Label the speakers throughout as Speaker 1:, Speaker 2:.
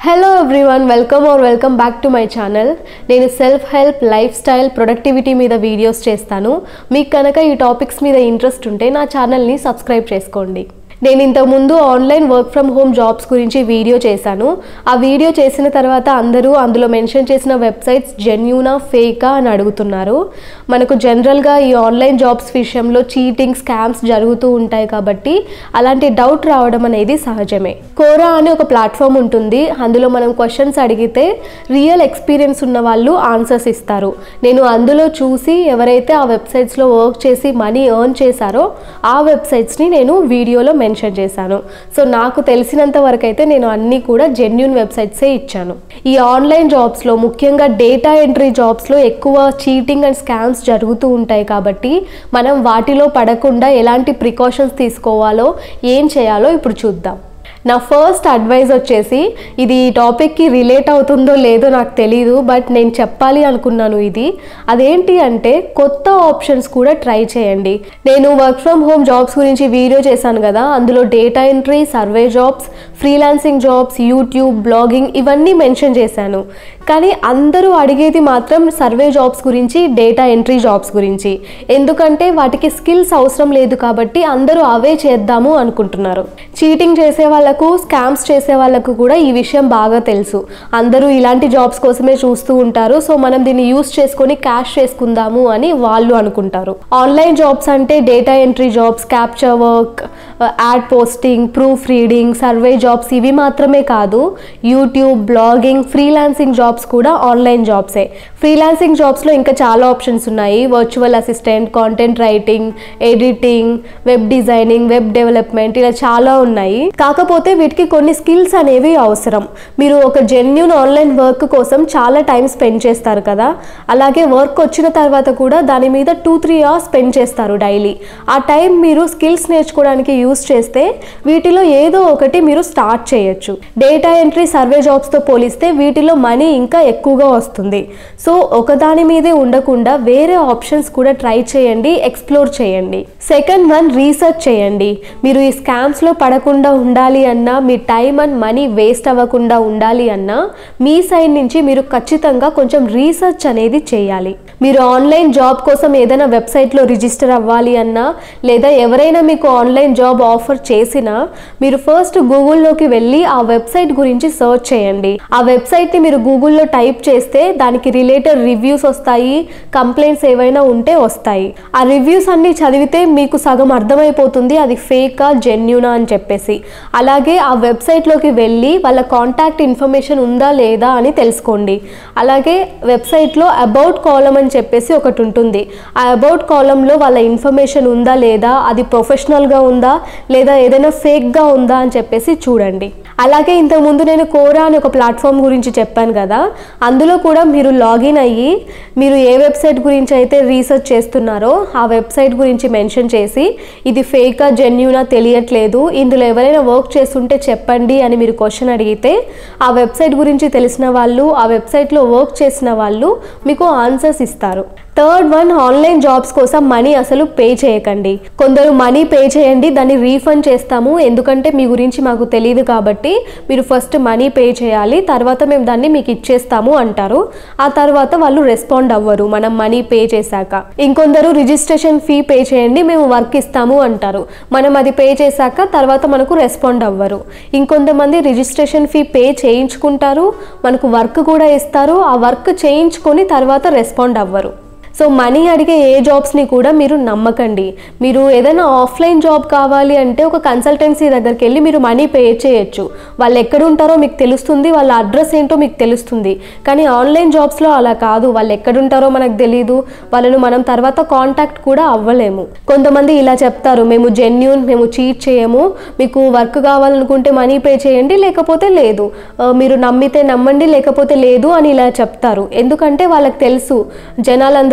Speaker 1: Hello everyone, welcome back to my channel. నేను self help lifestyle productivity మీద videos చేస్తాను. మీకు కనుక ఈ టాపిక్స్ మీద ఇంట్రెస్ట్ ఉంటే నా ఛానల్ని సబ్స్క్రైబ్ చేసుకోండి. నేను ఇంతకుముందు online work from home jobs గురించి వీడియో చేశాను. ఆ వీడియో చేసిన తర్వాత అందరూ అందులో మెన్షన్ చేసిన వెబ్సైట్స్ జెన్యూనా ఫేకా అని అడుగుతున్నారు. మనకు జనరల్గా ఈ ఆన్లైన్ జాబ్స్ విషయంలో చీటింగ్ స్కామ్స్ జరుగుతూ ఉంటాయి కాబట్టి అలాంటి డౌట్ రావడం అనేది సహజమే. కోరా అనే ఒక ప్లాట్ఫామ్ ఉంటుంది. అందులో మనం క్వశ్చన్స్ అడిగితే రియల్ ఎక్స్పీరియన్స్ ఉన్న వాళ్ళు ఆన్సర్స్ ఇస్తారు. నేను అందులో చూసి ఎవరైతే ఆ వెబ్సైట్స్లో వర్క్ చేసి మనీ ఎర్న్ చేశారో ఆ వెబ్సైట్స్ని నేను వీడియోలో మెన్షన్ చేశాను. సో నాకు తెలిసినంత వరకు అయితే నేను అన్నీ కూడా జెన్యూన్ వెబ్సైట్సే ఇచ్చాను. ఈ ఆన్లైన్ జాబ్స్లో ముఖ్యంగా డేటా ఎంట్రీ జాబ్స్లో ఎక్కువ చీటింగ్ అండ్ స్కామ్స్ జరుగుతూ ఉంటాయి కాబట్టి మనం వాటిలో పడకుండా ఎలాంటి ప్రికాషన్స్ తీసుకోవాలో ఏం చేయాలో ఇప్పుడు చూద్దాం. నా ఫస్ట్ అడ్వైజ్ వచ్చేసి, ఇది ఈ టాపిక్కి రిలేట్ అవుతుందో లేదో నాకు తెలీదు, బట్ నేను చెప్పాలి అనుకున్నాను ఇది. అదేంటి అంటే కొత్త ఆప్షన్స్ కూడా ట్రై చేయండి. నేను వర్క్ ఫ్రమ్ హోమ్ జాబ్స్ గురించి వీడియో చేశాను కదా, అందులో data entry, survey jobs, freelancing jobs, YouTube, blogging ఇవన్నీ మెన్షన్ చేశాను. కానీ అందరూ అడిగేది మాత్రం సర్వే జాబ్స్ గురించి, డేటా ఎంట్రీ జాబ్స్ గురించి. ఎందుకంటే వాటికి స్కిల్స్ అవసరం లేదు కాబట్టి అందరూ అవే చేద్దాము అనుకుంటున్నారు. చీటింగ్ చేసే వాళ్ళకు, స్కామ్స్ చేసే వాళ్ళకు కూడా ఈ విషయం బాగా తెలుసు. అందరూ ఇలాంటి జాబ్స్ కోసమే చూస్తూ ఉంటారు. సో మనం దీన్ని యూస్ చేసుకొని క్యాష్ చేసుకుందాము అని వాళ్ళు అనుకుంటారు. ఆన్లైన్ జాబ్స్ అంటే data entry jobs, captcha work, ad posting, proofreading, survey jobs ఇవి మాత్రమే కాదు, యూట్యూబ్, బ్లాగింగ్, ఫ్రీలాన్సింగ్ జాబ్స్ కూడా ఆన్లైన్ జాబ్సే. ఫ్రీలాన్సింగ్ జాబ్స్లో ఇంకా చాలా ఆప్షన్స్ ఉన్నాయి. Virtual assistant, content writing, editing, web designing, web development, ఇలా చాలా ఉన్నాయి. కాకపోతే వీటికి కొన్ని స్కిల్స్ అనేవి అవసరం. మీరు ఒక జెన్యూన్ ఆన్లైన్ వర్క్ కోసం చాలా టైం స్పెండ్ చేస్తారు కదా, అలాగే వర్క్ వచ్చిన తర్వాత కూడా దాని మీద 2-3 అవర్స్ స్పెండ్ చేస్తారు డైలీ. ఆ టైం మీరు స్కిల్స్ నేర్చుకోవడానికి యూస్ చేస్తే వీటిలో ఏదో ఒకటి మీరు స్టార్ట్ చేయొచ్చు. డేటా ఎంట్రీ, సర్వే జాబ్స్తో పోలిస్తే వీటిలో మనీ ఇంకా ఎక్కువగా వస్తుంది. సో ఒకదాని మీదే ఉండకుండా వేరే ఆప్షన్స్ కూడా ట్రై చేయండి, ఎక్స్ప్లోర్ చేయండి. సెకండ్ వన్, రీసెర్చ్ చేయండి. మీరు ఈ స్కామ్స్లో పడకుండా ఉండాలి అన్నా, మీ టైం అండ్ మనీ వేస్ట్ అవ్వకుండా ఉండాలి అన్నా మీ సైడ్ నుంచి మీరు ఖచ్చితంగా కొంచెం రీసెర్చ్ అనేది చేయాలి. మీరు ఆన్లైన్ జాబ్ కోసం ఏదైనా వెబ్సైట్లో రిజిస్టర్ అవ్వాలి అన్నా, లేదా ఎవరైనా మీకు ఆన్లైన్ జాబ్ ఆఫర్ చేసినా మీరు ఫస్ట్ గూగుల్లోకి వెళ్ళి ఆ వెబ్సైట్ గురించి సర్చ్ చేయండి. ఆ వెబ్సైట్ని మీరు గూగుల్లో టైప్ చేస్తే దానికి రిలేటెడ్ రివ్యూస్ వస్తాయి, కంప్లైంట్స్ ఏవైనా ఉంటే వస్తాయి. ఆ రివ్యూస్ అన్ని చదివితే మీకు సగం అర్థమైపోతుంది అది ఫేకా జెన్యూనా అని చెప్పేసి. అలాగే ఆ వెబ్సైట్లోకి వెళ్ళి వాళ్ళ కాంటాక్ట్ ఇన్ఫర్మేషన్ ఉందా లేదా అని తెలుసుకోండి. అలాగే వెబ్సైట్లో అబౌట్ కాలమ్ అని చెప్పేసి ఒకటి ఉంటుంది. ఆ అబౌట్ కాలంలో వాళ్ళ ఇన్ఫర్మేషన్ ఉందా లేదా, అది ప్రొఫెషనల్గా ఉందా లేదా ఏదైనా ఫేక్గా ఉందా అని చెప్పేసి చూడండి. అలాగే ఇంతకుముందు నేను కోరా అని ఒక ప్లాట్ఫామ్ గురించి చెప్పాను కదా, అందులో కూడా మీరు లాగిన్ అయ్యి మీరు ఏ వెబ్సైట్ గురించి అయితే రీసెర్చ్ చేస్తున్నారో ఆ వెబ్సైట్ గురించి మెన్షన్ చేసి ఇది ఫేకా జెన్యూనా తెలియట్లేదు, ఇందులో ఎవరైనా వర్క్ చేస్తుంటే చెప్పండి అని మీరు క్వశ్చన్ అడిగితే ఆ వెబ్సైట్ గురించి తెలిసిన వాళ్ళు, ఆ వెబ్సైట్లో వర్క్ చేసిన వాళ్ళు మీకు ఆన్సర్స్ ఇస్తారు. థర్డ్ వన్, ఆన్లైన్ జాబ్స్ కోసం మనీ అసలు పే చేయకండి. కొందరు మనీ పే చేయండి, దాన్ని రీఫండ్ చేస్తాము ఎందుకంటే మీ గురించి మాకు తెలియదు కాబట్టి మీరు ఫస్ట్ మనీ పే చేయాలి, తర్వాత మేము దాన్ని మీకు ఇచ్చేస్తాము అంటారు. ఆ తర్వాత వాళ్ళు రెస్పాండ్ అవ్వరు మనం మనీ పే చేశాక. ఇంకొందరు రిజిస్ట్రేషన్ ఫీ పే చేయండి మేము వర్క్ ఇస్తాము అంటారు. మనం అది పే చేశాక తర్వాత మనకు రెస్పాండ్ అవ్వరు. ఇంకొంతమంది రిజిస్ట్రేషన్ ఫీ పే చేయించుకుంటారు, మనకు వర్క్ కూడా ఇస్తారు, ఆ వర్క్ చేయించుకొని తర్వాత రెస్పాండ్ అవ్వరు. సో మనీ అడిగే ఏ జాబ్స్ని కూడా మీరు నమ్మకండి. మీరు ఏదైనా ఆఫ్లైన్ జాబ్ కావాలి అంటే ఒక కన్సల్టెన్సీ దగ్గరికి వెళ్ళి మీరు మనీ పే చేయొచ్చు. వాళ్ళు ఎక్కడ ఉంటారో మీకు తెలుస్తుంది, వాళ్ళ అడ్రస్ ఏంటో మీకు తెలుస్తుంది. కానీ ఆన్లైన్ జాబ్స్లో అలా కాదు, వాళ్ళు ఎక్కడుంటారో మనకు తెలియదు, వాళ్ళను మనం తర్వాత కాంటాక్ట్ కూడా అవ్వలేము. కొంతమంది ఇలా చెప్తారు, మేము జెన్యూన్, మేము చీట్ చేయము, మీకు వర్క్ కావాలనుకుంటే మనీ పే చేయండి లేకపోతే లేదు, మీరు నమ్మితే నమ్మండి లేకపోతే లేదు అని ఇలా చెప్తారు. ఎందుకంటే వాళ్ళకి తెలుసు జనాలందరూ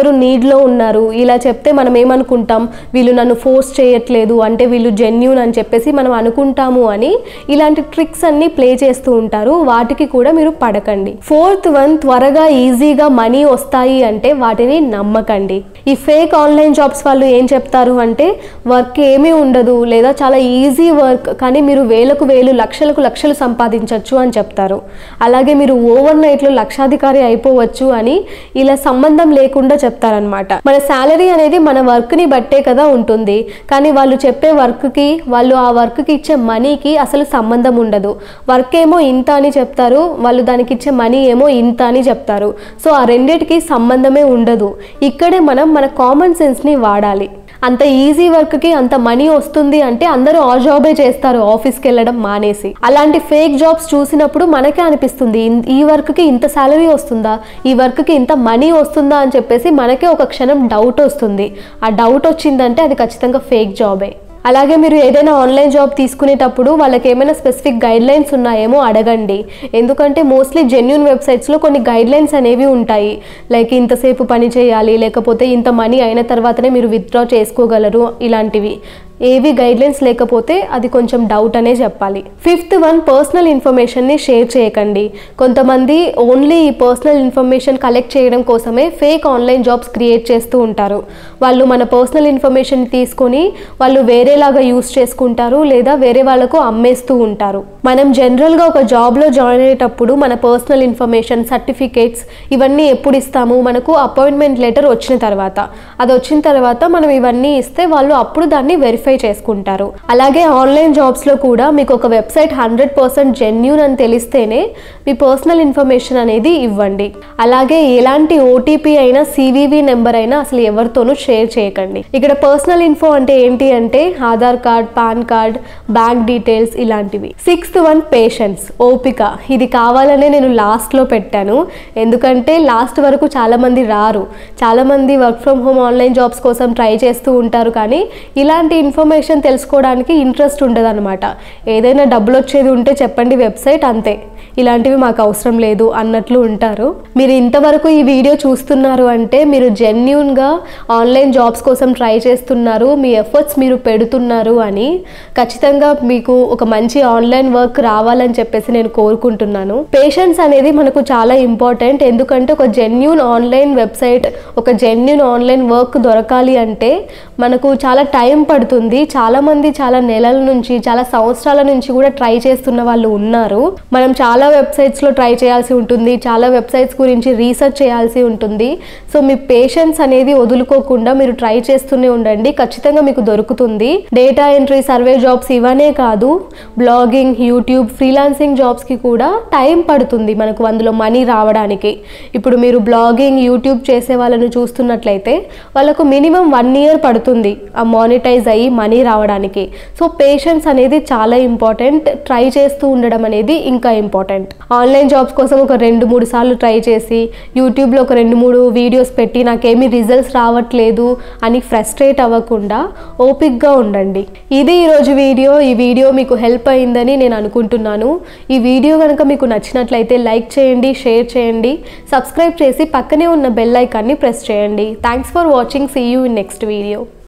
Speaker 1: అందరూ నీడ్లో ఉన్నారు, ఇలా చెప్తే మనం ఏమనుకుంటాం, వీళ్ళు నన్ను ఫోర్స్ చేయట్లేదు అంటే వీళ్ళు జెన్యూన్ అని చెప్పేసి మనం అనుకుంటాము అని ఇలాంటి ట్రిక్స్ అన్ని ప్లే చేస్తూ ఉంటారు. వాటికి కూడా మీరు పడకండి. ఫోర్త్ వన్, త్వరగా ఈజీగా మనీ వస్తాయి అంటే వాటిని నమ్మకండి. ఈ ఫేక్ ఆన్లైన్ జాబ్స్ వాళ్ళు ఏం చెప్తారు అంటే వర్క్ ఏమీ ఉండదు లేదా చాలా ఈజీ వర్క్, కానీ మీరు వేలకు వేలు లక్షలకు లక్షలు సంపాదించవచ్చు అని చెప్తారు. అలాగే మీరు ఓవర్ నైట్లో లక్షాధికారి అయిపోవచ్చు అని ఇలా సంబంధం లేకుండా చెప్తారనమాట. మన శాలరీ అనేది మన వర్క్ని బట్టే కదా ఉంటుంది, కానీ వాళ్ళు చెప్పే వర్క్కి వాళ్ళు ఆ వర్క్కి ఇచ్చే మనీకి అసలు సంబంధం ఉండదు. వర్క్ ఏమో ఇంత అని చెప్తారు, వాళ్ళు దానికి ఇచ్చే మనీ ఏమో ఇంత అని చెప్తారు. సో ఆ రెండిటికి సంబంధమే ఉండదు. ఇక్కడే మనం మన కామన్ సెన్స్ని వాడాలి. అంత ఈజీ వర్క్కి అంత మనీ వస్తుంది అంటే అందరూ ఆ జాబే చేస్తారు, ఆఫీస్కి వెళ్ళడం మానేసి. అలాంటి ఫేక్ జాబ్స్ చూసినప్పుడు మనకే అనిపిస్తుంది ఈ వర్క్కి ఇంత శాలరీ వస్తుందా, ఈ వర్క్కి ఇంత మనీ వస్తుందా అని చెప్పేసి మనకే ఒక క్షణం డౌట్ వస్తుంది. ఆ డౌట్ వచ్చిందంటే అది ఖచ్చితంగా ఫేక్ జాబే. అలాగే మీరు ఏదైనా ఆన్లైన్ జాబ్ తీసుకునేటప్పుడు వాళ్ళకి ఏమైనా స్పెసిఫిక్ గైడ్లైన్స్ ఉన్నాయేమో అడగండి. ఎందుకంటే మోస్ట్లీ జెన్యూన్ వెబ్సైట్స్లో కొన్ని గైడ్లైన్స్ అనేవి ఉంటాయి. లైక్ ఇంతసేపు పని చేయాలి, లేకపోతే ఇంత మనీ అయిన తర్వాతనే మీరు విత్డ్రా చేసుకోగలరు, ఇలాంటివి ఏవి గైడ్లైన్స్ లేకపోతే అది కొంచెం డౌట్ అనే చెప్పాలి. ఫిఫ్త్ వన్, పర్సనల్ ఇన్ఫర్మేషన్ని షేర్ చేయకండి. కొంతమంది ఓన్లీ ఈ పర్సనల్ ఇన్ఫర్మేషన్ కలెక్ట్ చేయడం కోసమే ఫేక్ ఆన్లైన్ జాబ్స్ క్రియేట్ చేస్తూ ఉంటారు. వాళ్ళు మన పర్సనల్ ఇన్ఫర్మేషన్ తీసుకొని వాళ్ళు వేరేలాగా యూస్ చేసుకుంటారు లేదా వేరే వాళ్ళకు అమ్మేస్తూ ఉంటారు. మనం జనరల్గా ఒక జాబ్లో జాయిన్ అయ్యేటప్పుడు మన పర్సనల్ ఇన్ఫర్మేషన్, సర్టిఫికేట్స్ ఇవన్నీ ఎప్పుడు ఇస్తాము, మనకు అపాయింట్మెంట్ లెటర్ వచ్చిన తర్వాత. అది వచ్చిన తర్వాత మనం ఇవన్నీ ఇస్తే వాళ్ళు అప్పుడు దాన్ని వెరిఫై చేసుకుంటారు. అలాగే ఆన్లైన్ జాబ్స్లో కూడా మీకు ఒక వెబ్సైట్ 100% జెన్యూన్ అని తెలిస్తేనే మీ పర్సనల్ ఇన్ఫర్మేషన్ అనేది ఇవ్వండి. అలాగే ఎలాంటి ఓటీపీ అయినా సివివి నెంబర్ అయినా అసలు ఎవరితోనూ షేర్ చేయకండి. ఇక్కడ పర్సనల్ ఇన్ఫో అంటే ఏంటి అంటే Aadhaar card, PAN card, bank details ఇలాంటివి. సిక్స్త్ వన్, పేషెన్స్, ఓపిక. ఇది కావాలనే నేను లాస్ట్లో పెట్టాను, ఎందుకంటే లాస్ట్ వరకు చాలామంది రారు. చాలామంది work from home online jobs కోసం ట్రై చేస్తూ ఉంటారు, కానీ ఇలాంటి ఇన్ఫర్మేషన్ తెలుసుకోవడానికి ఇంట్రెస్ట్ ఉండదు అనమాట. ఏదైనా డబ్బులు వచ్చేది ఉంటే చెప్పండి వెబ్సైట్, అంతే, ఇలాంటివి మాకు అవసరం లేదు అన్నట్లు ఉంటారు. మీరు ఇంతవరకు ఈ వీడియో చూస్తున్నారు అంటే మీరు జెన్యూన్గా ఆన్లైన్ జాబ్స్ కోసం ట్రై చేస్తున్నారు, మీ ఎఫర్ట్స్ మీరు పెడుతున్నారు అని. ఖచ్చితంగా మీకు ఒక మంచి ఆన్లైన్ వర్క్ రావాలని చెప్పేసి నేను కోరుకుంటున్నాను. పేషెన్స్ అనేది మనకు చాలా ఇంపార్టెంట్, ఎందుకంటే ఒక జెన్యూన్ ఆన్లైన్ వెబ్సైట్, ఒక జెన్యూన్ ఆన్లైన్ వర్క్ దొరకాలి అంటే మనకు చాలా టైం పడుతుంది. చాలామంది చాలా నెలల నుంచి, చాలా సంవత్సరాల నుంచి కూడా ట్రై చేస్తున్న వాళ్ళు ఉన్నారు. మనం చాలా వెబ్సైట్స్లో ట్రై చేయాల్సి ఉంటుంది, చాలా వెబ్సైట్స్ గురించి రీసెర్చ్ చేయాల్సి ఉంటుంది. సో మీ పేషెన్స్ అనేది వదులుకోకుండా మీరు ట్రై చేస్తూనే ఉండండి, ఖచ్చితంగా మీకు దొరుకుతుంది. డేటా ఎంట్రీ, సర్వే జాబ్స్ ఇవనే కాదు, బ్లాగింగ్, యూట్యూబ్, ఫ్రీలాన్సింగ్ జాబ్స్కి కూడా టైం పడుతుంది మనకు అందులో మనీ రావడానికి. ఇప్పుడు మీరు బ్లాగింగ్, యూట్యూబ్ చేసే వాళ్ళను చూస్తున్నట్లయితే వాళ్ళకు మినిమం 1 year పడుతుంది ఆ మానిటైజ్ అయ్యి మనీ రావడానికి. సో పేషెన్స్ అనేది చాలా ఇంపార్టెంట్, ట్రై చేస్తూ ఉండడం అనేది ఇంకా ఇంపార్టెంట్. ఆన్లైన్ జాబ్స్ కోసం ఒక 2-3 సార్లు ట్రై చేసి యూట్యూబ్లో ఒక 2-3 వీడియోస్ పెట్టి నాకేమీ రిజల్ట్స్ రావట్లేదు అని ఫ్రస్ట్రేట్ అవ్వకుండా ఓపిక్గా ఉండండి. ఇది ఈరోజు వీడియో. ఈ వీడియో మీకు హెల్ప్ అయిందని నేను అనుకుంటున్నాను. ఈ వీడియో కనుక మీకు నచ్చినట్లయితే లైక్ చేయండి, షేర్ చేయండి, సబ్స్క్రైబ్ చేసి పక్కనే ఉన్న బెల్ ఐకాన్ని ప్రెస్ చేయండి. Thanks for watching. See you in next video.